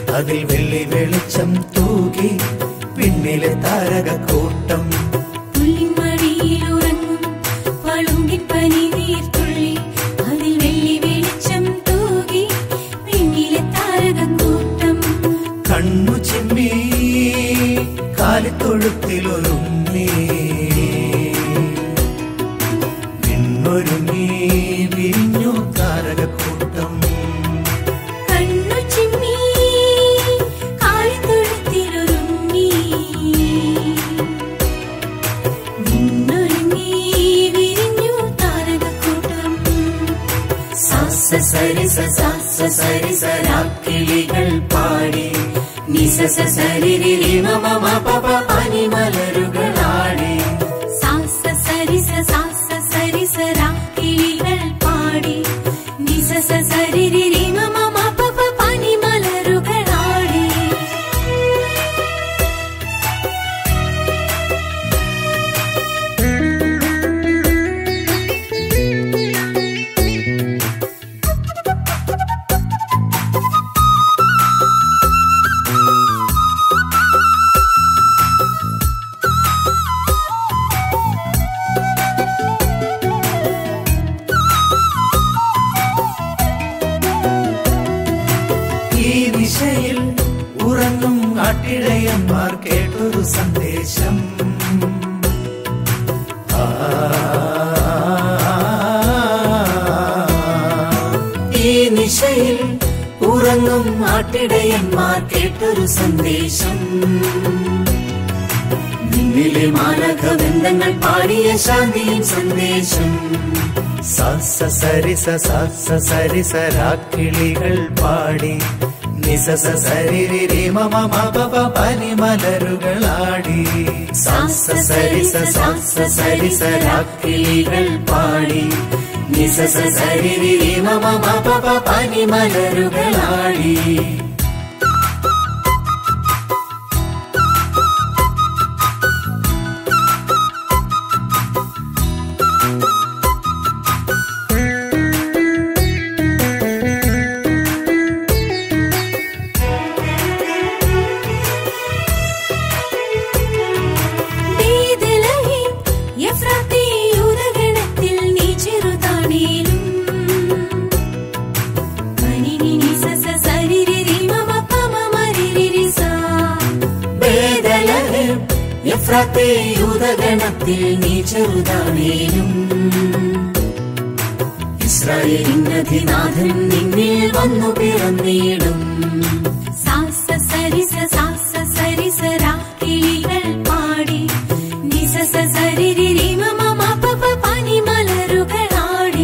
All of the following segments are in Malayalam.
അതിൽ വെള്ളി വെളിച്ചം തൂകി പിന്നിലെ താരകക്കൂട്ടം. കണ്ണു ചിമ്മി കാലിത്തൊഴുത്തിലൊരുങ്ങി നിന്നൊരുങ്ങി വിരിഞ്ഞു താരകക്കൂട്ടം. സരി സരി സരാക്കിളികൾ പാടി നിസ സരി രി മമ പപ പനി മലരുകളാടി. സരി സരാക്കിളികൾ പാടി നിസ സരി രി മമ പപ പനി മലരുകളാടി. ഉറങ്ങും ആട്ടിടയന്മാർ കേട്ടൊരു സന്ദേശം. ഈ നിശയിൽ ഉറങ്ങും ആട്ടിടയന്മാർ കേട്ടൊരു സന്ദേശം. നിന്നിലെ മാനഘവൃന്ദങ്ങൾ പാടിയ ശാന്തിയും സന്ദേശം. സരി സരി സരാക്കിളികൾ പാടി നിസ സരി രി മമ പപ പനി മലരുകളാടി. സരി സരി സരാക്കിളികൾ പാടി നിസ സരി രി മമ പപ പനി മലരുകളാടി. യൂദഗണത്തിൽ നീ ചെറുതാണേലും ഇസ്രായേലിനധിനാഥൻ നിന്നിൽ വന്നു പിറന്നിടും. സരി സരാക്കിളികൾ പാടി നിസ സരി രി മമ പപ പനി മലരുകളാടി.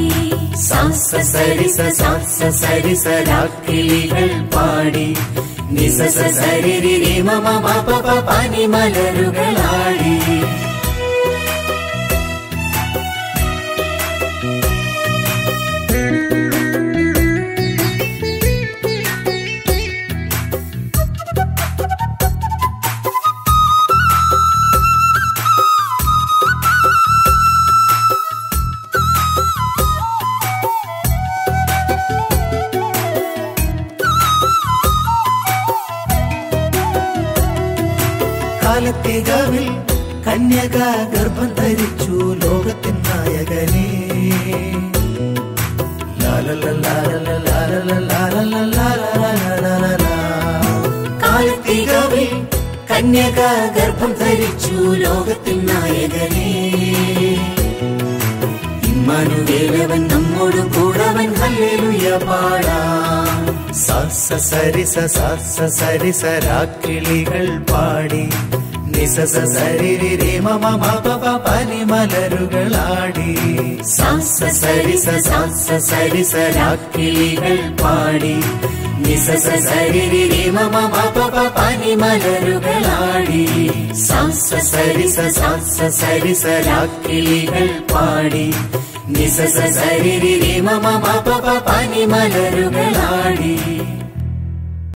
സരി സരാക്കിളികൾ പാടി നിസ സരി രി മമ പപ പനി മലരുകളാടി. കാലത്തികവിൽ കന്യക ഗർഭം ധരിച്ചു ലോകത്തിൻ നായകനെ. കാലത്തികവിൽ കന്യക ഗർഭം ധരിച്ചു ലോകത്തിൻ നായകനെ. ഇമ്മാനുവേലവൻ നമ്മോട് കൂടവൻ ഹല്ലേലൂയ പാടാം. സരി സരാക്കിളികൾ പാടി നിസ സരി രി മമ പപ പനി മലരുകളാടി. സരി സരാക്കിളികൾ പാടി നിസ സരി രി മമ പപ പനി മലരുകളാടി. സരി സരാക്കിളികൾ പാടി നിസ സരി രി മമ പപ പനി മലരുകളാടി.